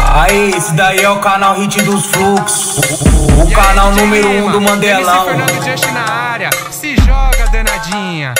Aí, esse daí é o canal Hit dos Fluxos, o canal número 1 do Mandelão. Fernando Just na área, se joga danadinha.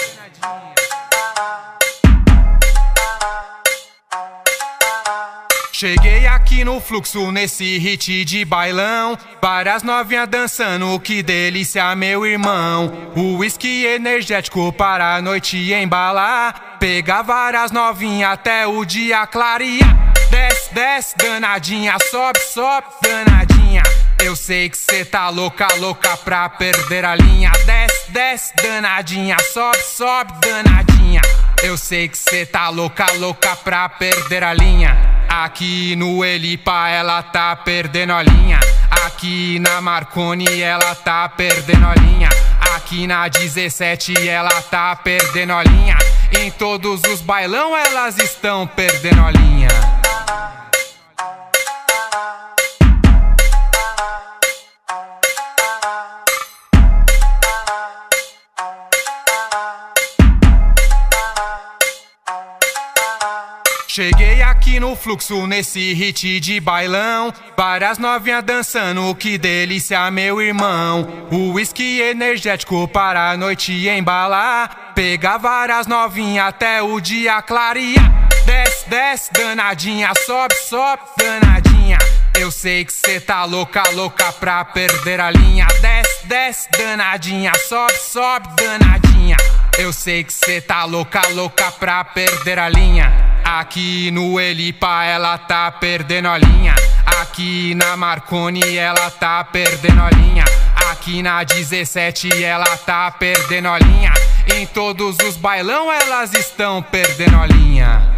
Cheguei aqui no fluxo, nesse hit de bailão. Várias novinhas dançando, que delícia, meu irmão. O whisky energético para a noite embalar. Pegar várias novinhas até o dia clarear. Desce, desce, danadinha, sobe, sobe, danadinha. Eu sei que cê tá louca, louca pra perder a linha. Desce, desce, danadinha, sobe, sobe, danadinha. Eu sei que cê tá louca, louca pra perder a linha. Aqui no Elipa ela tá perdendo a linha. Aqui na Marconi ela tá perdendo a linha. Aqui na 17 ela tá perdendo a linha. Em todos os bailão elas estão perdendo a linha. Cheguei aqui no fluxo, nesse hit de bailão. Várias novinhas dançando, que delícia, meu irmão. O whisky energético para a noite embalar. Pegar várias novinhas até o dia clarear. Desce, desce, danadinha, sobe, sobe, danadinha. Eu sei que cê tá louca, louca pra perder a linha. Desce, desce, danadinha, sobe, sobe, danadinha. Eu sei que cê tá louca, louca pra perder a linha. Aqui no Elipa ela tá perdendo a linha. Aqui na Marconi ela tá perdendo a linha. Aqui na 17 ela tá perdendo a linha. Em todos os bailão elas estão perdendo a linha.